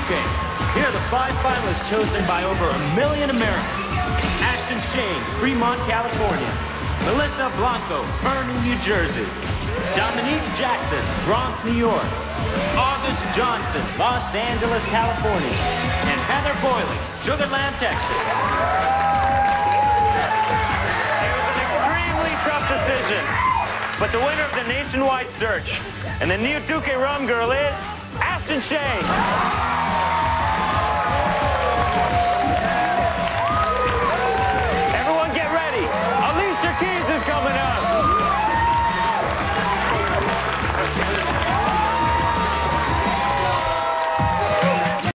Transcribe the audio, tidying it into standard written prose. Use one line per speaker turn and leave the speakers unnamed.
Duque. Here are the 5 finalists chosen by over 1 million Americans. Ashton, Fremont, California. Melissa Blanco, Vernon, New Jersey. Dominique Jackson, Bronx, New York. August Johnson, Los Angeles, California. And Heather Boyley, Sugar Land, Texas. It was an extremely tough decision. But the winner of the nationwide search and the new Duque rum girl is Ashton.